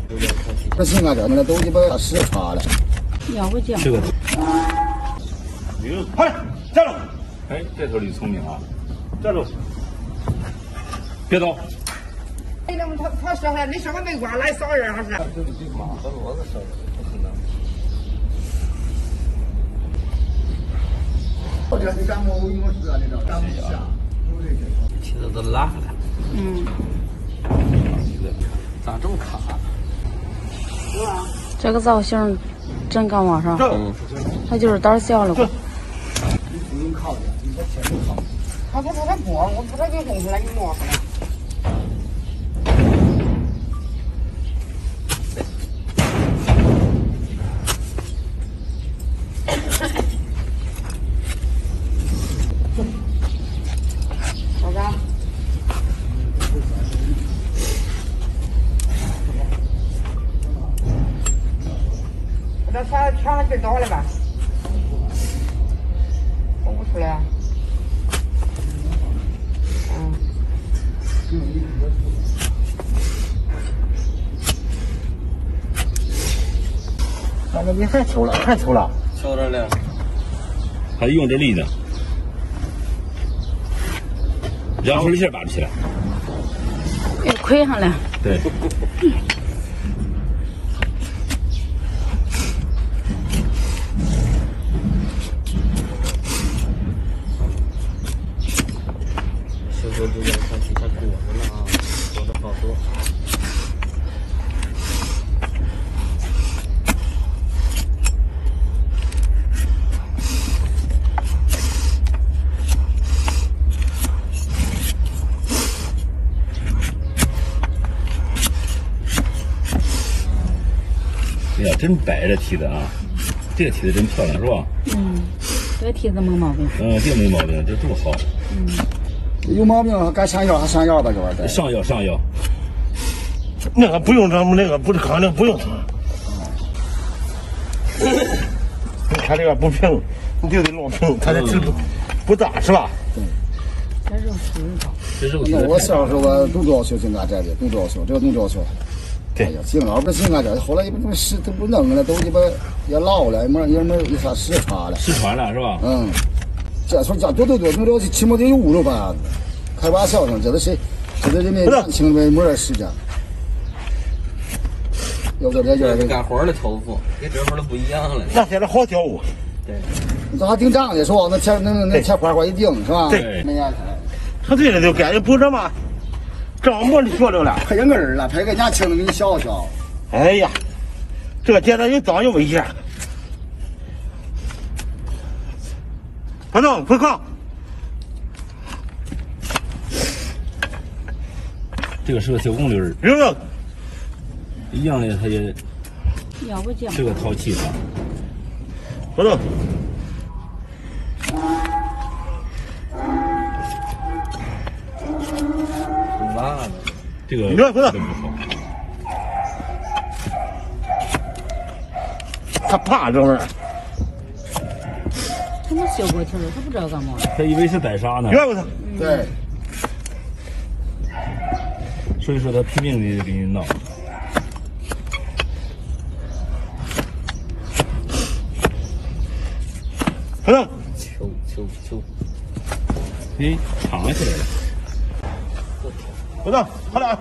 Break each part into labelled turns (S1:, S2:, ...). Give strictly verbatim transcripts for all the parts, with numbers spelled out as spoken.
S1: 不行啊，这那都鸡巴湿刷了。
S2: 要不这样。
S3: 这个。
S4: 驴，快站住！
S3: 哎，这头驴聪明啊！
S4: 站住！
S3: 别动。
S5: 哎，那么他他说还你说我没瓜来扫人还是？
S6: 这是这马和骡子烧的，不可能。
S1: 我这是干么？我跟我说的，干不下。
S6: 蹄子都拉了。
S2: 嗯。
S6: 咋这么卡？
S2: 是吧？这个造型真敢往上，
S6: 嗯，
S2: 他就是胆小了吧？
S1: 你不用靠的，你在前面靠。
S5: 他他他他不，我不他给弄出来，你弄出来。好的。那他抢的劲多了吧？我不出来。嗯。
S1: 大哥，你还抽了，还抽了？
S6: 抽着了。
S3: 还用着力呢，让手一下拔不起来。
S2: 又亏上了。
S3: 对。
S6: 这这要看底下裹着了啊，裹着好多。
S3: 哎呀，真白这蹄子啊！这个蹄子真漂亮，是吧？
S2: 嗯，这个蹄子没毛病。
S3: 嗯，这没毛病，这多好。
S2: 嗯。
S1: 有毛病，该上药还上药吧，这玩意儿。
S3: 上药上药。
S4: 那个不用咱们那个不是康定不用。你看这个不平，你就得弄平，它这皮不不大是吧？
S1: 对。
S2: 这肉皮高。
S3: 这肉皮。
S1: 那我小时候我都要求，现在这里都要求，这个都要求。
S4: 对。
S1: 哎呀，行了，不行啊，这后来也不是都不弄了，都鸡巴也老了，没也没有啥失传了。
S3: 失传了是吧？
S1: 嗯。这说这多多多，多少起码得有五六把，开玩笑呢，这都谁，这都人家年轻的没点时间。要不这这
S6: 干活的头发跟这会儿的不一样了。
S4: 那现在好跳舞。
S6: 对。
S1: 这还挺胀的，是吧？那铁那那铁块块一钉，是吧？
S4: 对。
S1: 没眼
S4: 他这个就感觉不这么，正模的学着了，
S1: 配个儿了，配个年轻的给你笑笑。
S4: 哎呀，这个简单又脏又危险。快动，快靠！
S3: 这个是个小公驴儿，
S4: 溜溜，
S3: 一样的，它也
S2: 要不这样。
S3: 是个淘气的。
S4: 快动！
S6: 拉了。
S3: 这个
S4: 你看，快动！
S3: 真不好。
S4: 他怕这玩意儿。
S2: 他没修过蹄儿，他不知道干嘛。
S3: 他以为是宰杀呢。
S4: 越过他。
S1: 对。
S3: 所以说他拼命的给你闹。
S4: 快动！
S6: 求求求！
S3: 哎，藏起来了。
S4: 快动，快点！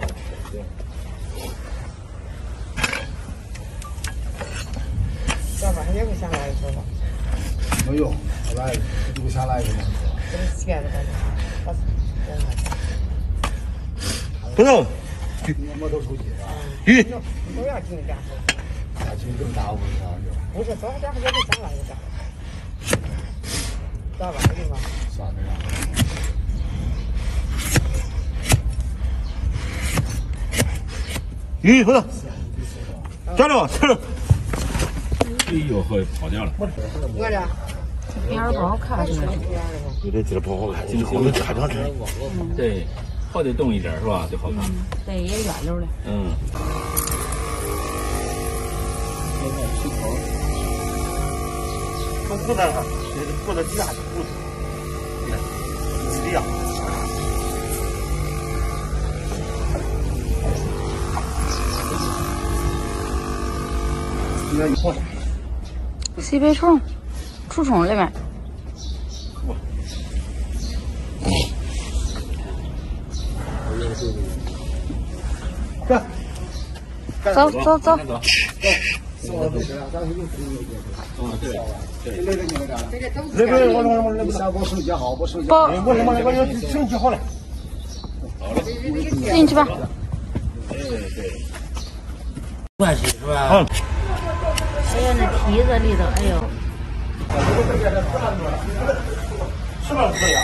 S5: 这玩意儿也不想来一说吧？
S1: 没用，来留下来一个。
S5: 这是鞋子感觉。
S4: 快动！
S1: 摩托出去啊！
S4: 鱼。
S5: 都要进家伙。
S1: 那进更大屋上去。
S5: 不是，走家伙也得想来一个。咋玩的嘛？
S1: 算了呀。
S4: 鱼，快动！站住，站住！
S3: 哎呦呵，跑掉了。
S5: 我这。
S2: 边儿不好看是吧？
S4: 有这劲儿不好看，这好能看上去。
S3: 对，好得动一点是吧？就好看。
S2: 对，也圆溜的。
S3: 嗯。
S4: 从裤子上，这裤子底下是裤子，你看，是这样。
S2: 西北虫，除虫里面。走走走。
S4: 那个我我我那个
S1: 下锅手机好，我手机。
S2: 不，
S4: 我我我我手机好了。
S2: 进去吧。
S6: 关系是吧？
S4: 嗯。
S2: 哎呀，那梯子里头，哎呦。
S4: 是吧？是呀。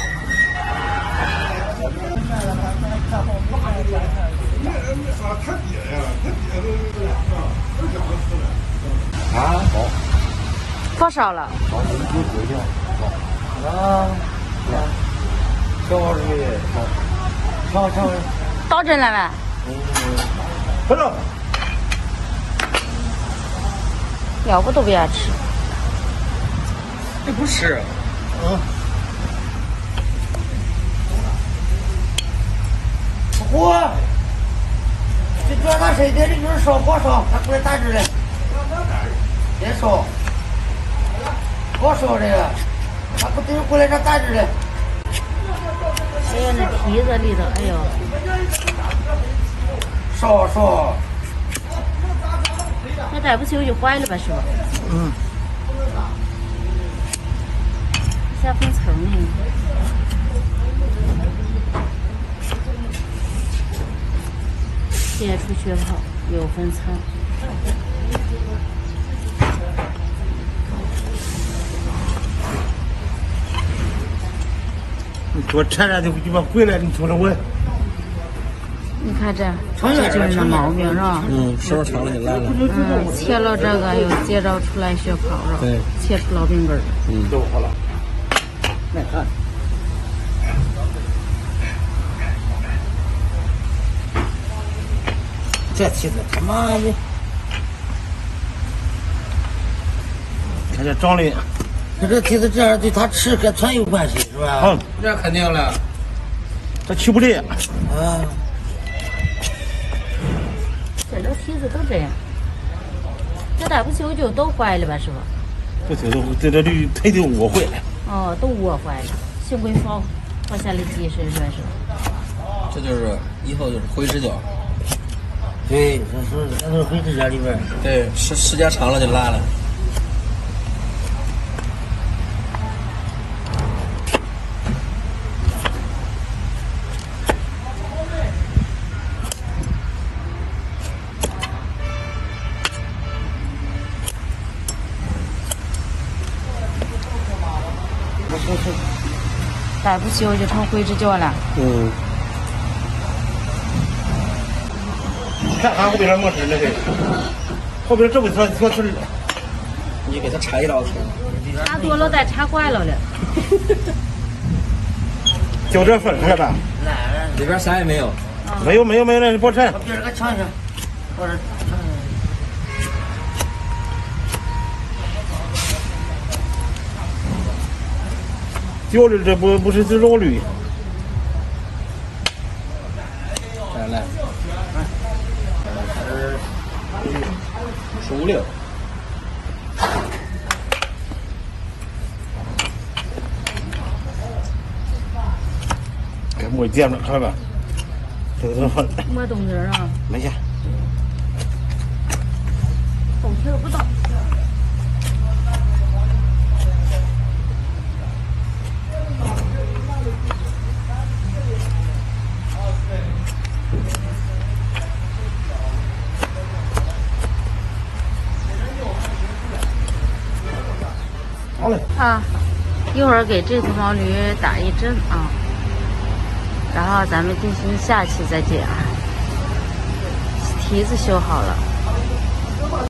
S6: 啊，好。
S2: 多少了？
S6: 啊，小号是好，尝尝。
S2: 到这来没？
S4: 不能。
S2: 要不都不要吃。
S6: 这不是。
S4: 嗯。
S6: 火，就叫他谁在里边烧火烧，他过来打这来。别烧，火烧这个，他不得过来这打这来。
S2: 哎呀，那梯子里头，哎呦。
S6: 烧烧。
S2: 那再不修就坏了吧，是吧？
S6: 嗯。
S2: 下分层呢。切出血泡，有分层。
S4: 你给我铲铲就鸡巴回来，你瞅瞅我。
S2: 你看这，这就是那毛病是吧？
S6: 嗯，手长了就烂了。
S2: 嗯，切了这个又结着出来血泡是吧？
S6: 对，
S2: 切出老病根儿。
S6: 嗯，
S4: 都好了。
S6: 来看。这梯子他妈的！
S4: 看这长的，
S6: 他这梯子这样对他吃跟穿有关系是吧？
S4: 嗯，
S6: 这肯定了。
S4: 这起不来。
S6: 啊。
S2: 这这梯子都这样，这再不修就都坏了吧，是吧？
S4: 这这都这这驴腿都窝坏了。
S2: 哦，都窝坏了，幸亏放放下来及时，算是。
S6: 这就是以后就是灰指甲。对，这是那都是灰指甲里边。对，时时间长了就烂了。
S2: 再不修就成灰指甲了。
S6: 嗯。
S4: 看看后边没事那个，后边这么小小事儿。
S6: 你给他拆一道去。
S2: 插多了再插坏了了。
S4: 就这份是吧？
S6: 里边啥也没有。
S4: 没有没有没有，那你别拆。
S6: 把别人给尝一下，或者尝一下。
S4: 掉的这不不是这肉绿。
S6: 来来，是十五六。
S4: 给没见了，看吧，这个很。
S2: 没动静啊。
S4: 没下。
S2: 后气不到。
S4: 好嘞。
S2: 啊，一会儿给这头毛驴打一针啊，然后咱们进行下期再见啊。蹄子修好了。